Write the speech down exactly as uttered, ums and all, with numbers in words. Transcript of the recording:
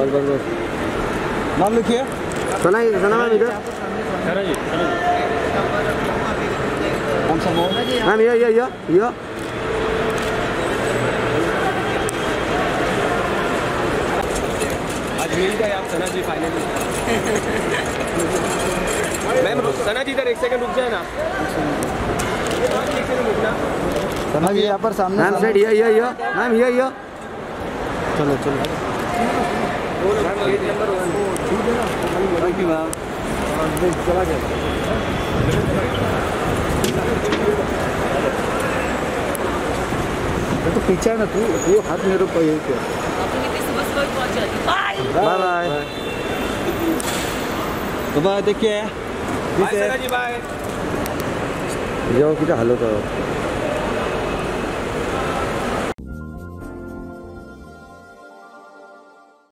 बस बस। नाम लिखिए। सना सना मैम इधर। सना जी कौन सा मोड़? मैम ये ये ये ये आज मिल गए आप सना जी फाइनली। मैम सना जी इधर एक सेकंड रुक जाए ना। सना जी यहाँ पर सामने। मैम साइड ये ये ये मैम ये ये चलो चलो। चला गया तो पीछे है ना तू वो हाथ मेरे ऊपर ये क्या। बाय बाय बाय देखिए। Bye Sana ji bye. जाओ कितना हालत है।